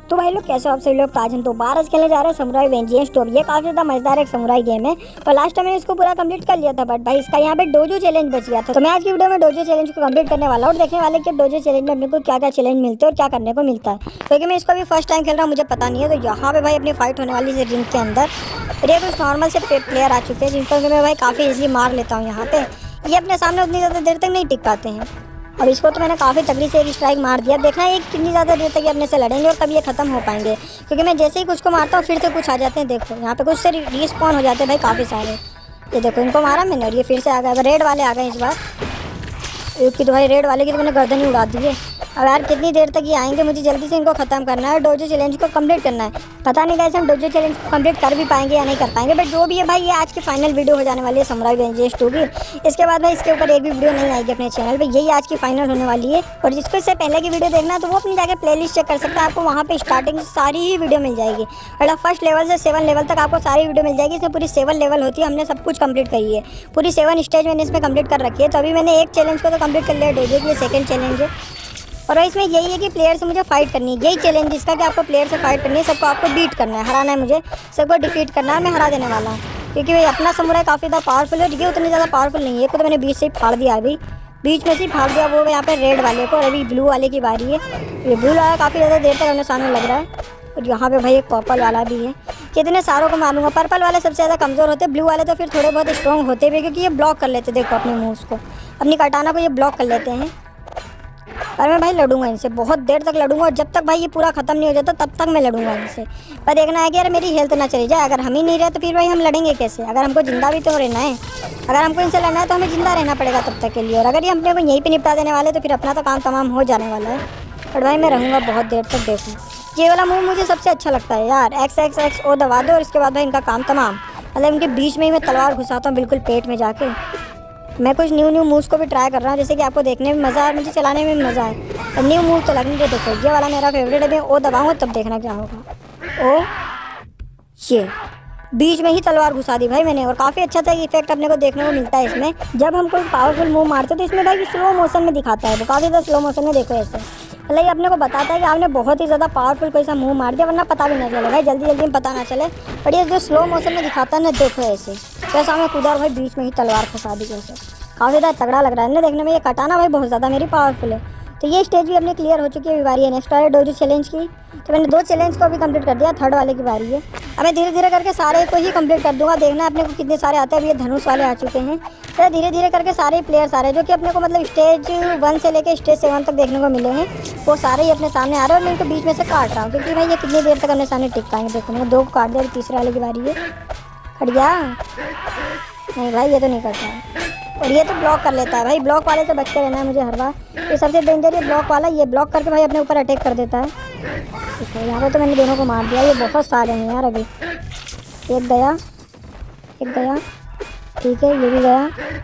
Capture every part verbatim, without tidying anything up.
तो भाई लोग कैसे हो आप सभी लोग? तो आज हम दोबारा खेलने जा रहे हैं समुराई वेंजेंस टू। ये काफ़ी ज़्यादा मजेदार एक समुराई गेम है और लास्ट टाइम मैंने इसको पूरा कंप्लीट कर लिया था, बट भाई इसका यहाँ पे डोजो चैलेंज बच गया था। तो मैं आज की वीडियो में डोजो चैलेंज को कंप्लीट करने वाला हूँ और देखने वाले कि डोजो चैलेंज में अपने को क्या क्या चैलेंज मिलते हैं और क्या करने को मिलता है, क्योंकि मैं इसको भी फर्स्ट टाइम खेल रहा हूँ, मुझे पता नहीं है। तो यहाँ पे भाई अपनी फाइट होने वाली है रिंग के अंदर और ये कुछ नॉर्मल से प्लेयर आ चुके हैं जिनको मैं भाई काफ़ी ईजी मार लेता हूँ। यहाँ पे ये अपने सामने उतनी ज़्यादा देर तक नहीं टिक पाते हैं और इसको तो मैंने काफ़ी तगड़ी से एक स्ट्राइक मार दिया। देखना है कितनी ज़्यादा देर तक ये अपने से लड़ेंगे और कभी ये ख़त्म हो पाएंगे, क्योंकि मैं जैसे ही कुछ को मारता हूँ फिर से कुछ आ जाते हैं। देखो यहाँ पे कुछ से रिस्पॉन हो जाते हैं भाई काफ़ी सारे। ये देखो इनको मारा मैंने और ये फिर से आ गया। रेड वाले आ गए इस बार, क्योंकि तो भाई रेड वाले की तो मैंने गर्दन ही उड़ा दी है। अब यार कितनी देर तक ये आएंगे, मुझे जल्दी से इनको ख़त्म करना है, डोजो चैलेंज को कंप्लीट करना है। पता नहीं कैसे हम डोजो चैलेंज को कंप्लीट कर भी पाएंगे या नहीं कर पाएंगे, बट जो भी है भाई ये आज की फाइनल वीडियो हो जाने वाली है समुराई वेंजेंस टू की। इसके बाद भाई इसके ऊपर एक भी वीडियो नहीं आएगी अपने चैनल पे, यही आज की फाइनल होने वाली है। और जिसको इससे पहले की वीडियो देखना है तो वो अपनी जाकर प्लेलिस्ट चेक कर सकता है, आपको वहाँ पे स्टार्टिंग से सारी ही वीडियो मिल जाएगी। मतलब फर्स्ट लेवल से सेवन लेवल तक आपको सारी वीडियो मिल जाएगी। इसमें पूरी सेवन लेवल होती है, हमने सब कुछ कंप्लीट करी है, पूरी सेवन स्टेज मैंने इसमें कंप्लीट कर रखी है। तो अभी मैंने एक चैलेंज को तो कंप्लीट कर लिया डोजो की, सेकंड चैलेंज है और इसमें यही है कि प्लेयर से मुझे फाइट करनी है। यही चैलेंज इसका कि आपको प्लेयर से फाइट करनी है, सबको आपको बीट करना है, हराना है, मुझे सबको डिफीट करना है। मैं हरा देने वाला हूँ क्योंकि भाई अपना समुराई काफ़ी ज़्यादा पावरफुल है और ये उतनी ज़्यादा पावरफुल नहीं है। को तो मैंने बीच से ही फाड़ दिया, अभी बीच में से ही फाड़ दिया वो यहाँ पे रेड वाले को। और अभी ब्लू वाले की बारी है। ये ब्लू वाला काफ़ी ज़्यादा देर तक अपने सामने लग रहा है और यहाँ पे भाई एक पर्पल वाला भी है। कितने सारों को मारूंगा। पर्पल वाले सबसे ज़्यादा कमज़ोर होते हैं, ब्लू वाले तो फिर थोड़े बहुत स्ट्रॉन्ग होते भी, क्योंकि ये ब्लॉक कर लेते। देखो अपने मूव्स को, अपनी कटाना को ये ब्लॉक कर लेते हैं। पर मैं भाई लड़ूंगा इनसे, बहुत देर तक लड़ूंगा और जब तक भाई ये पूरा ख़त्म नहीं हो जाता तब तक मैं लड़ूंगा इनसे। पर देखना है कि यार मेरी हेल्थ ना चली जाए। अगर हम ही नहीं रहे तो फिर भाई हम लड़ेंगे कैसे? अगर हमको जिंदा भी तो रहना है, अगर हमको इनसे लड़ना है तो हमें जिंदा रहना पड़ेगा तब तक के लिए। और अगर ये अपने को यहीं पर निपटा देने वाले तो फिर अपना तो काम तमाम हो जाने वाला है। पर भाई मैं रहूँगा बहुत देर तक। देखो ये वाला मूव मुझे सबसे अच्छा लगता है यार, एक्स एक्स एक्स ओ दबा दो और इसके बाद भाई इनका काम तमाम। मतलब इनके बीच में ही मैं तलवार घुसाता हूँ बिल्कुल पेट में जाके। मैं कुछ न्यू न्यू मूव्स को भी ट्राई कर रहा हूँ, जैसे कि आपको देखने में मज़ा है, मुझे चलाने में भी मज़ा है। और न्यू मूव तो लगने दे। देखो ये वाला मेरा फेवरेट है, मैं ओ दबाऊँगा तब देखना क्या होगा। ओ ये बीच में ही तलवार घुसा दी भाई मैंने और काफ़ी अच्छा सा इफेक्ट अपने को देखने को मिलता है इसमें। जब हम कोई पावरफुल मूव मारते तो इसमें भाई स्लो मोशन में दिखाता है, तो काफ़ी ज़्यादा स्लो मोशन में देखो ऐसे। मतलब ये अपने को बताता है कि आपने बहुत ही ज़्यादा पावरफुल कोई सा मूव मार दिया, वरना पता भी ना चले भाई, जल्दी जल्दी में पता ना चले। बट ये जो स्लो मोशन में दिखाता है ना, देखो ऐसे कैसा हमें कूदा भाई बीच में ही तलवार फंसा दी कैसे। काफ़ी ज़्यादा तगड़ा लग रहा है ना देखने में। ये कटाना भाई बहुत ज़्यादा मेरी पावरफुल है। तो ये स्टेज भी अपनी क्लियर हो चुकी है। बारी है नेक्स्ट वाले डोजो चैलेंज की। तो मैंने दो चैलेंज को भी कंप्लीट कर दिया, थर्ड वाले की बारी है। अब मैं धीरे धीरे करके सारे को ही कंप्लीट कर दूंगा। देखना है अपने को कितने सारे आते हैं। अभी ये धनुष वाले आ चुके हैं। तो धीरे धीरे करके सारे प्लेयर्स आ रहे हैं जो कि अपने को मतलब स्टेज वन से लेकर स्टेज सेवन तक देखने को मिले हैं, वो सारे ही अपने सामने आ रहे हैं। और मैं इनको बीच में से काट रहा हूँ क्योंकि भाई ये कितनी देर तक अपने सामने टिक पाएंगे। देखो मैंने दो को काट दिया, तीसरे वाले की बारी है। कट गया? नहीं भाई ये तो नहीं करता है और ये तो ब्लॉक कर लेता है भाई। ब्लॉक वाले से बच के रहना है मुझे हर बार। ये सबसे डेंजर है ब्लॉक वाला, ये ब्लॉक करके भाई अपने ऊपर अटैक कर देता है। देखो यहाँ पे तो मैंने दोनों को मार दिया। ये बहुत सारे हैं यार। अभी एक गया, एक गया, ठीक है ये भी गया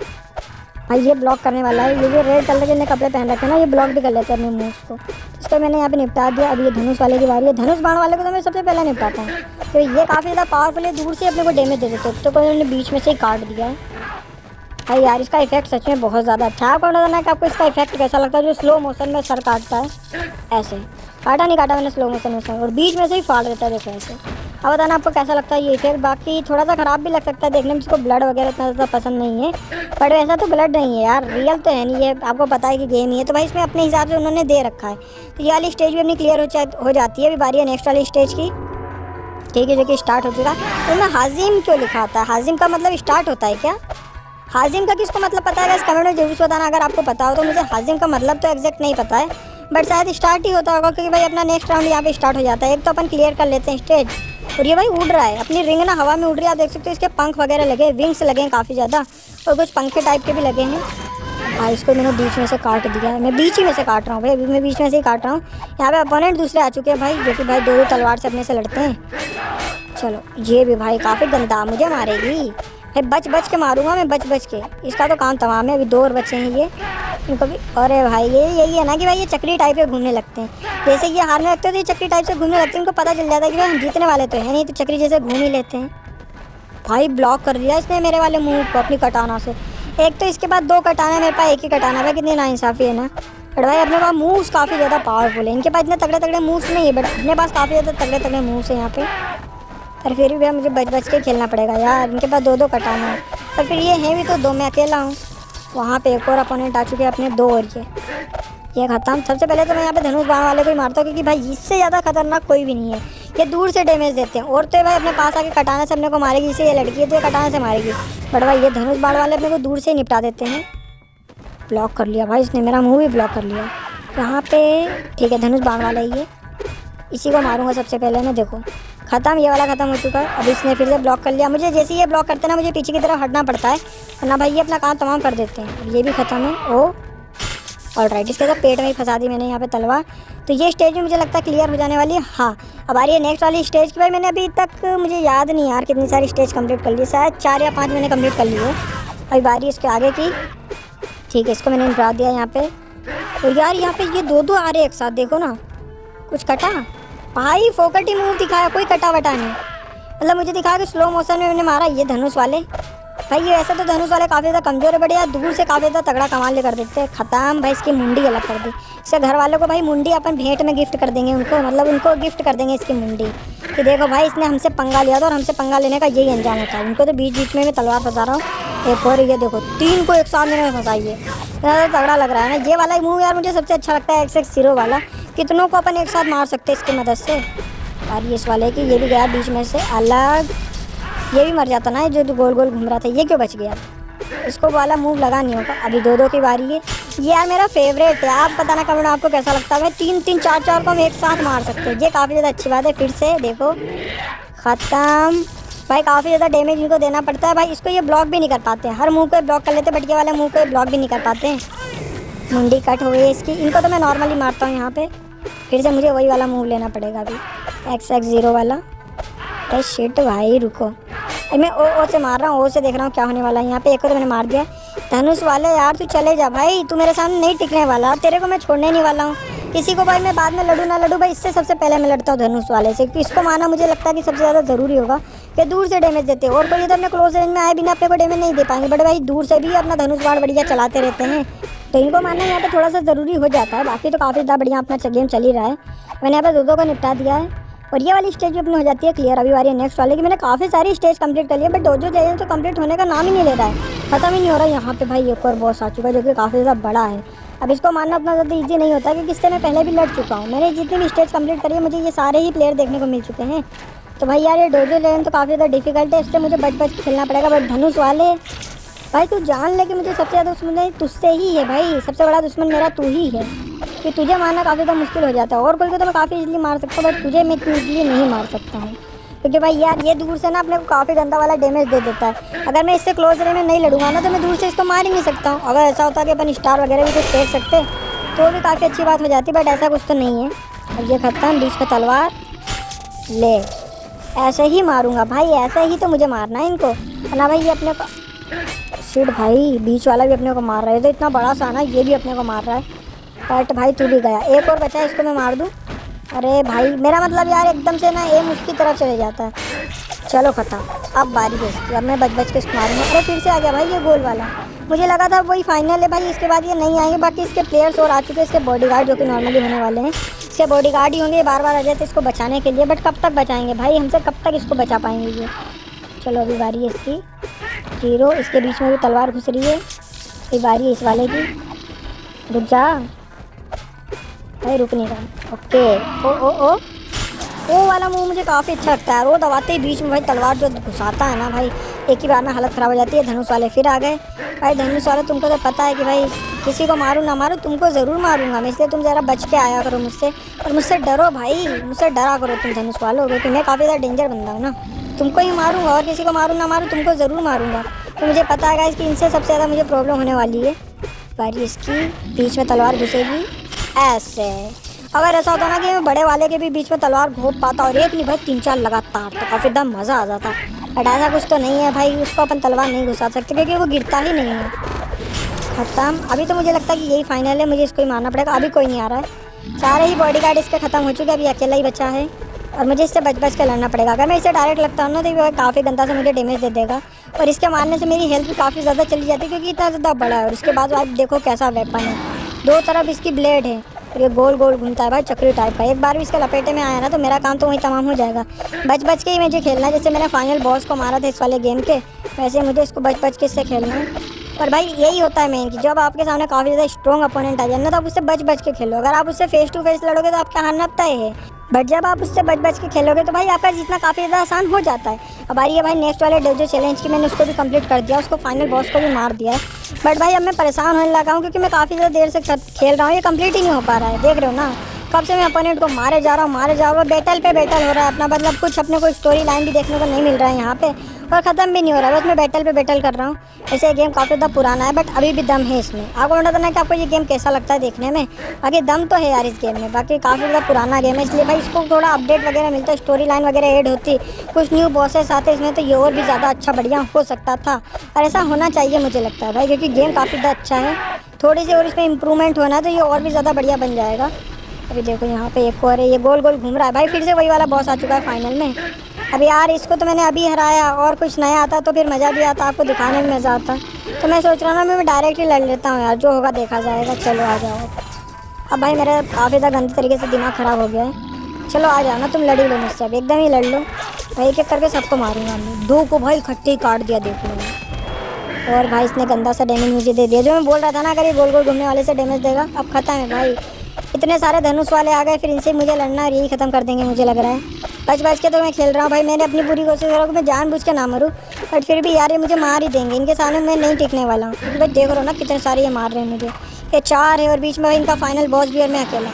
भाई। ये ब्लॉक करने वाला है। ये जो रेड कलर के ने कपड़े पहन रखे हैं ना, ये ब्लॉक भी कर लेते हैं अपने मूव्स को। इसको मैंने यहाँ पे निपटा दिया। अभी ये धनुष वाले की बारी है। धनुष बाण वाले को तो मैं सबसे पहले निपटाता हूँ, तो ये काफ़ी ज़्यादा पावरफुल है, दूर से अपने को डैमेज दे देते। तो कोई उन्होंने बीच में से ही काट दिया है भाई। यार इसका इफेक्ट सच में बहुत ज़्यादा अच्छा है। आपको बताना है कि आपको इसका इफेक्ट कैसा लगता है, जो स्लो मोशन में सर काटता है ऐसे। काटा नहीं काटा मैंने स्लो मोशन में सर, और बीच में से ही फाड़ देता है देखो ऐसे। अब बताना आपको कैसा लगता है ये इफेक्ट। बाकी थोड़ा सा ख़राब भी लग सकता है देखने में, जिसको ब्लड वगैरह इतना ज़्यादा पसंद नहीं है। बट वैसा तो ब्लड नहीं है यार, रियल तो है नहीं है, आपको पता है कि गेम ही है। तो भाई इसमें अपने हिसाब से उन्होंने दे रखा है। तो ये वाली स्टेज भी अपनी क्लियर हो हो जाती है। अभी बारी है नेक्स्ट वाली स्टेज की, ठीक है, जो कि स्टार्ट हो चुका है। तो मैं हाजिम क्यों लिखा होता है? हाजिम का मतलब स्टार्ट होता है क्या? हाजिम का किसको मतलब पता है? इस कमेंट में जरूर बताना अगर आपको पता हो। तो मुझे हाजिम का मतलब तो एग्जैक्ट नहीं पता है, बट शायद स्टार्ट ही होता होगा, क्योंकि भाई अपना नेक्स्ट राउंड यहाँ पे स्टार्ट हो जाता है। एक तो अपन क्लियर कर लेते हैं स्टेज। और ये भाई उड़ रहा है, अपनी रिंग ना हवा में उड़ रही है। आप देख सकते हो इसके पंख वगैरह लगे, विंग्स लगे हैं काफ़ी ज़्यादा, और कुछ पंखे टाइप के भी लगे हैं। हाँ इसको मैंने बीच में से काट दिया है। मैं बीच ही में से काट रहा हूँ भाई, अभी मैं बीच में से ही काट रहा हूँ। यहाँ पे अपोनेंट दूसरे आ चुके हैं भाई, जो कि भाई दो दो तलवार से अपने से लड़ते हैं। चलो ये भी भाई काफ़ी गंदा मुझे मारेगी भाई, बच बच के मारूंगा मैं, बच बच के। इसका तो काम तमाम है। अभी दो और बचे हैं ये, इनको भी। अरे भाई ये यही है ना कि भाई ये चक्री टाइप के घूमने लगते हैं। जैसे ये हारने लगते हैं तो ये चक्री टाइप से घूमने लगते हैं। इनको पता चल जाता है कि भाई हम जीतने वाले तो है नहीं, तो चक्री जैसे घूम ही लेते हैं। भाई ब्लॉक कर दिया इसने मेरे वाले मूव को अपनी कटाना से। एक तो इसके बाद दो कटाना, मेरे पास एक ही कटाना है। कितनी नाइंसाफ़ी है ना। बट भाई अपने पास मूव्स काफ़ी ज़्यादा पावरफुल है। इनके पास इतने तगड़े तगड़े मूव्स नहीं है, बट अपने पास काफ़ी ज़्यादा तगड़े तगड़े मूव्स हैं यहाँ पे। पर फिर भी मुझे बच बच के खेलना पड़ेगा यार, इनके पास दो दो कटाना है। पर फिर ये है भी तो दो, मैं अकेला हूँ। वहाँ पे एक और अपोनेंट आ चुके हैं अपने, दो और ये ये खत्म। सबसे पहले तो मैं यहाँ पे धनुष बाण वाले को ही मारता हूँ, क्योंकि भाई इससे ज़्यादा खतरनाक कोई भी नहीं है। ये दूर से डैमेज देते हैं, और तो भाई अपने पास आके कटाने से अपने को मारेगी। इसे ये लड़की है तो ये कटाने से मारेगी, बट भाई ये धनुष बाण वाले अपने को दूर से ही निपटा देते हैं। ब्लॉक कर लिया भाई इसने, मेरा मुँह भी ब्लॉक कर लिया यहाँ पे। ठीक है, धनुष बाण वाला ही है, इसी को मारूंगा सबसे पहले मैं। देखो खत्म, ये वाला खत्म हो चुका है। अब इसने फिर से ब्लॉक कर लिया मुझे। जैसे ये ब्लॉक करते ना, मुझे पीछे की तरफ हटना पड़ता है, वरना भाई ये अपना काम तमाम कर देते हैं। अब ये भी खत्म है। ओ ऑल राइट, इसके तो पेट में ही फंसा दी मैंने यहाँ पे तलवार। तो ये स्टेज भी मुझे लगता है क्लियर हो जाने वाली है। हाँ, अब आ रही है नेक्स्ट वाली स्टेज की। भाई मैंने अभी तक, मुझे याद नहीं यार कितनी सारी स्टेज कंप्लीट कर ली, शायद चार या पाँच मैंने कंप्लीट कर ली है। अभी बारी इसके आगे की। ठीक है, इसको मैंने निपटा दिया यहाँ पे। और यार यहाँ पे ये दो दो आ रहे एक साथ, देखो ना। कुछ कटा भाई, फोकट ही मूव दिखाया, कोई कटा वटा नहीं। मतलब मुझे दिखाया कि स्लो मोशन में मैंने मारा। ये धनुष वाले भाई, ये ऐसा तो धनुष वाले काफ़ी ज़्यादा कमज़ोर है, बढ़िया दूर से काफ़ी ज़्यादा तगड़ा कमाल ले कर देते हैं। ख़त्म भाई, इसकी मुंडी अलग कर दी। इसके घर वालों को भाई मुंडी अपन भेंट में गिफ्ट कर देंगे उनको, मतलब उनको गिफ्ट कर देंगे इसकी मुंडी कि देखो भाई इसने हमसे पंगा लिया था और हमसे पंगा लेने का यही अंजाम होता है। उनको तो बीच बीच में मैं तलवार फंसा रहा हूँ। एक और ये देखो, तीन को एक साथ में फंसाई है, ज़्यादा तगड़ा लग रहा है ना। ये वाला मूव यार मुझे सबसे अच्छा लगता है, एक्स एक्स जीरो वाला। कितनों को अपन एक साथ मार सकते हैं इसकी मदद से। और इस वाले की, ये भी गया बीच में से अलग। ये भी मर जाता ना, जो गोल गोल घूम रहा था। ये क्यों बच गया? इसको वाला मूव लगा नहीं होगा। अभी दो दो की बारी है। ये यार मेरा फेवरेट है, आप बताना कमेंट में आपको कैसा लगता है। भाई तीन तीन चार चार को हम एक साथ मार सकते हैं, ये काफ़ी ज़्यादा अच्छी बात है। फिर से देखो ख़त्म भाई, काफ़ी ज़्यादा डैमेज इनको देना पड़ता है भाई। इसको ये ब्लॉक भी नहीं कर पाते, हर मुँह को ब्लॉक कर लेते, बट ये वाले मुँह को ब्लॉक भी नहीं कर पाते हैं। मुंडी कट हो गई है इसकी। इनको तो मैं नॉर्मली मारता हूँ यहाँ पे। फिर से मुझे वही वाला मूव लेना पड़ेगा अभी, एक्स एक्स जीरो वाला। अरे शिट भाई रुको, मैं ओ ओ से मार रहा हूँ, ओ से देख रहा हूँ क्या होने वाला है। यहाँ पे एक को तो मैंने मार दिया। धनुष वाले यार तू चले जा भाई, तू मेरे सामने नहीं टिकने वाला, और तेरे को मैं छोड़ने नहीं वाला हूँ। किसी को भाई मैं बाद में लड़ूँ ना लड़ूँ, भाई इससे सबसे पहले मैं लड़ता हूँ धनुष वाले से, क्योंकि इसको मारना मुझे लगता है कि सबसे ज़्यादा ज़रूरी होगा कि दूर से डैमेज देते हैं। और कोई तो अपने क्लोज रेंज में आए बिना अपने को डैमेज नहीं दे पाएंगे, बट भाई दूर से भी अपना धनुष बाण बढ़िया चलाते रहते हैं, तो इनको मारना यहाँ पे थोड़ा सा ज़रूरी हो जाता है। बाकी तो काफ़ी ज़्यादा बढ़िया अपना गेम चल ही रहा है। मैंने यहाँ पे दो दो को निपटा दिया है, और ये वाली स्टेज भी अपनी हो जाती है क्लियर। अभी वाली है नेक्स्ट वाले की। मैंने काफ़ी सारी स्टेज कंप्लीट कर ली है, बट डोजो चैलेंज तो कंप्लीट होने का नाम ही नहीं ले रहा है, ख़त्म ही नहीं हो रहा है। यहाँ पे भाई एक और बॉस आ चुका है, जो कि काफ़ी ज़्यादा बड़ा है। अब इसको मारना उतना ज़्यादा ईजी नहीं होता, क्योंकि इससे मैं पहले भी लड़ चुका हूँ। मैंने जितनी भी स्टेज कंप्लीट करी है, मुझे ये सारे ही प्लेयर देखने को मिल चुके हैं। तो भाई यार ये डोजो चैलेंज तो काफ़ी ज़्यादा डिफिकल्ट है, इससे मुझे बच बच के खेलना पड़ेगा। बट धनुष वाले भाई तू जान ले कि मुझे सबसे ज़्यादा दुश्मन तुझसे ही है भाई, सबसे बड़ा दुश्मन मेरा तू ही है, कि तुझे मारना काफ़ी ज़्यादा मुश्किल हो जाता है। और कोई को तो मैं काफ़ी इजीली मार सकता हूँ, बट तुझे मैं इतनी इजीली नहीं मार सकता हूँ, क्योंकि भाई यार ये दूर से ना अपने को काफ़ी गंदा वाला डैमेज दे देता है। अगर मैं इससे क्लोज रेंज में नहीं लड़ूंगा ना, तो मैं दूर से इसको मार ही नहीं सकता हूँ। अगर ऐसा होता कि अपन स्टार वगैरह भी कुछ फेंक सकते तो भी काफ़ी अच्छी बात हो जाती, बट ऐसा कुछ तो नहीं है। अब ये खत्म, बीच में तलवार ले, ऐसे ही मारूंगा भाई, ऐसे ही तो मुझे मारना है इनको। ना भाई ये अपने को शिट भाई, बीच वाला भी अपने को मार रहा है, तो इतना बड़ा सा ना ये भी अपने को मार रहा है। बट भाई तू भी गया, एक और बचा है, इसको मैं मार दूँ। अरे भाई मेरा मतलब यार एकदम से ना एम उसकी तरफ चले जाता है। चलो खत्म, अब बारी है इसकी, अब मैं बच बच के इसको मारूंगा। अरे फिर से आ गया भाई ये गोल वाला, मुझे लगा था वही फाइनल है भाई, इसके बाद ये नहीं आएंगे। बाकी इसके प्लेयर्स और आ चुके हैं, इसके बॉडीगार्ड जो कि नॉर्मली होने वाले हैं, इसके बॉडीगार्ड ही होंगे, बार बार आ जाते इसको बचाने के लिए। बट कब तक बचाएंगे भाई हमसे, कब तक इसको बचा पाएंगे ये। चलो अभी बारी है इसकी, जीरो, इसके बीच में भी तलवार घुस रही है। अभी बारी है इस वाले की, रुक जा भाई, रुक नहीं रहा। ओके, ओ ओ ओ वो वाला मूव मुझे काफ़ी अच्छा लगता है। वो दबाते ही बीच में भाई तलवार जो घुसाता है ना भाई, एक ही बार ना हालत ख़राब हो जाती है। धनुष वाले फिर आ गए भाई। धनुष वाले तुमको तो पता है कि भाई किसी को मारूँ ना मारूँ, तुमको ज़रूर मारूंगा मैं, इसलिए तुम ज़रा बच के आया करो मुझसे, और मुझसे डरो भाई, मुझसे डरा करो तुम धनुष वालों, क्योंकि मैं काफ़ी ज़्यादा डेंजर बंदा हूँ ना। तुमको ही मारूंगा, और किसी को मारूँ ना मारूँ, तुमको ज़रूर मारूंगा। तो मुझे पता है कि इनसे सबसे ज़्यादा मुझे प्रॉब्लम होने वाली है। बारी इसकी, बीच में तलवार घुसेगी ऐसे। अगर ऐसा होता ना कि मैं बड़े वाले के भी बीच में तलवार घोप पाता, और एक नहीं भाई तीन चार लगातार, तो काफ़ी एकदम मज़ा आ जाता। बट ऐसा कुछ तो नहीं है भाई, उसको अपन तलवार नहीं घुसा सकते, क्योंकि वो गिरता ही नहीं है। ख़त्म, अभी तो मुझे लगता है कि यही फाइनल है, मुझे इसको ही मारना पड़ेगा। अभी कोई नहीं आ रहा है, सारे ही बॉडीगार्ड इसके ख़त्म हो चुके हैं, अभी अकेला ही बचा है, और मुझे इससे बच बच के लड़ना पड़ेगा। अगर मैं इससे डायरेक्ट लगता हूँ ना, तो ये काफ़ी गंदा से मुझे डैमेज दे देगा, और इसके मारने से मेरी हेल्थ भी काफ़ी ज़्यादा चली जाती है, क्योंकि इतना ज़्यादा बड़ा है। और उसके बाद आप देखो कैसा वेपन है, दो तरफ इसकी ब्लेड है, ये गोल गोल घूमता है भाई, चक्री टाइप का। एक बार भी इसके लपेटे में आया ना तो मेरा काम तो वहीं तमाम हो जाएगा। बच बच के ही मुझे खेलना है, जैसे मैंने फाइनल बॉस को मारा था इस वाले गेम के, वैसे मुझे इसको बच बच के इससे खेलना है। पर भाई यही होता है मेन कि जब आपके सामने काफ़ी ज़्यादा स्ट्रॉन्ग अपोनेंट आ जाए ना तो आप उससे बच बच के खेलो। अगर आप उससे फेस टू फेस लड़ोगे तो आपका हारना तय है, बट जब आप उससे बच बच के खेलोगे तो भाई आपका जीतना काफ़ी ज़्यादा आसान हो जाता है। अब आ रही है भाई नेक्स्ट वाले डोजो चैलेंज की, मैंने उसको भी कंप्लीट कर दिया, उसको फाइनल बॉस को भी मार दिया है। बट भाई अब मैं परेशान होने लगा हूँ क्योंकि मैं काफ़ी ज़्यादा देर से खेल रहा हूँ, ये कंप्लीट ही नहीं हो पा रहा है। देख रहे हो ना कब से मैं अपोनेंट को मारे जा रहा हूँ मारे जा रहा हूँ, बैटल पे बैटल हो रहा है अपना, मतलब कुछ अपने को स्टोरी लाइन भी देखने को नहीं मिल रहा है यहाँ पे, और ख़त्म भी नहीं हो रहा है, बस मैं बैटल पे बैटल कर रहा हूँ। ऐसे ये गेम काफ़ी ज़्यादा पुराना है बट अभी भी दम है इसमें। आपको बताना है कि आपको ये गेम कैसा लगता है देखने में, बाकी दम तो है यार इस गेम में, बाकी काफ़ी ज़्यादा पुराना गेम है इसलिए भाई इसको थोड़ा अपडेट वगैरह मिलता है, स्टोरी लाइन वगैरह ऐड होती, कुछ न्यू बॉसेस आते इसमें तो ये और भी ज़्यादा अच्छा बढ़िया हो सकता था, और ऐसा होना चाहिए मुझे लगता है भाई, क्योंकि गेम काफ़ी ज़्यादा अच्छा है। थोड़ी सी और इसमें इंप्रूवमेंट होना है तो ये और भी ज़्यादा बढ़िया बन जाएगा। अभी देखो यहाँ पे एक और है, ये गोल गोल घूम रहा है भाई, फिर से वही वाला बॉस आ चुका है फाइनल में। अब यार इसको तो मैंने अभी हराया, और कुछ नया आता तो फिर मज़ा भी आता, आपको दिखाने में मज़ा आता। तो मैं सोच रहा हूँ ना मैं डायरेक्ट ही लड़ लेता हूँ यार, जो होगा देखा जाएगा। चलो आ जाओ। अब भाई मेरा काफ़ी ज़्यादा गंदे तरीके से दिमाग ख़राब हो गया है। चलो आ जाओ ना, तुम लड़ ही लो मुझसे, अब एकदम ही लड़ लो भाई, एक एक करके सबको मारूंगा मैं। दो को भाई इकट्ठे ही काट दिया देख लो, और भाई इसने गंदा सा डैमेज मुझे दे दिया, जो मैं बोल रहा था ना अगर ये गोल गोल घूमने वाले से डैमेज देगा। अब खत्म है भाई, इतने सारे धनुष वाले आ गए, फिर इनसे मुझे लड़ना और यही ख़त्म कर देंगे मुझे लग रहा है। बच बच के तो मैं खेल रहा हूँ भाई, मैंने अपनी पूरी कोशिश कर रहा हूँ कि मैं जानबूझ के ना मरूँ, बट फिर भी यार ये मुझे मार ही देंगे, इनके सामने मैं नहीं टिकने वाला हूँ, क्योंकि भाई देख रहा हूँ ना कितने सारे ये मार रहे हैं मुझे। ये चार है और बीच में भाई इनका फाइनल बॉस भी और मैं अकेला।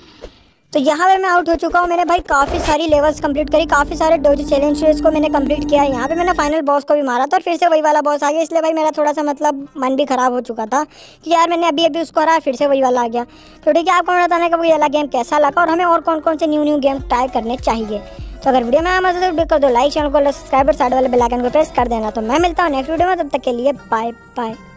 तो यहाँ पे मैं आउट हो चुका हूँ। मैंने भाई काफ़ी सारी लेवल्स कंप्लीट करी, काफ़ी सारे डोजो चैलेंजेस को मैंने कंप्लीट किया। यहाँ पे मैंने फाइनल बॉस को भी मारा था और फिर से वही वाला बॉस आ गया, इसलिए भाई मेरा थोड़ा सा मतलब मन भी ख़राब हो चुका था कि यार मैंने अभी अभी उसको हराया, फिर से वही वाला आ गया। तो ठीक है, आपको बताना कि वो वाला गेम कैसा लगा और हमें और कौन कौन से न्यू न्यू गेम ट्राई करने चाहिए। तो अगर वीडियो में आया मजा तो कर दो लाइक, चैनल को सब्सक्राइब और साइड वाले बेल आइकन को प्रेस कर देना। तो मैं मिलता हूँ नेक्स्ट वीडियो में, तब तक के लिए बाय बाय।